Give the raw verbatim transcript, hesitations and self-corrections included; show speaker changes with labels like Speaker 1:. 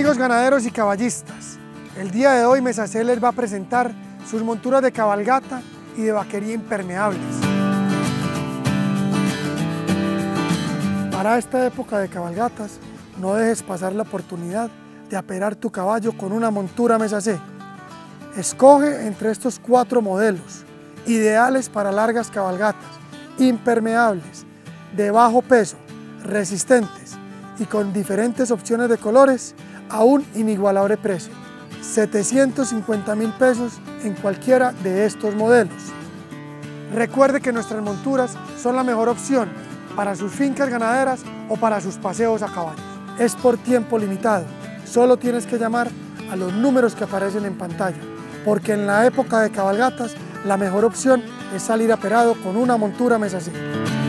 Speaker 1: Amigos ganaderos y caballistas, el día de hoy Mesa C les va a presentar sus monturas de cabalgata y de vaquería impermeables. Para esta época de cabalgatas, no dejes pasar la oportunidad de aperar tu caballo con una montura Mesa C. Escoge entre estos cuatro modelos, ideales para largas cabalgatas, impermeables, de bajo peso, resistentes y con diferentes opciones de colores a un inigualable precio. setecientos cincuenta mil pesos en cualquiera de estos modelos. Recuerde que nuestras monturas son la mejor opción para sus fincas ganaderas o para sus paseos a caballo. Es por tiempo limitado, solo tienes que llamar a los números que aparecen en pantalla, porque en la época de cabalgatas la mejor opción es salir aperado con una montura Mesa C.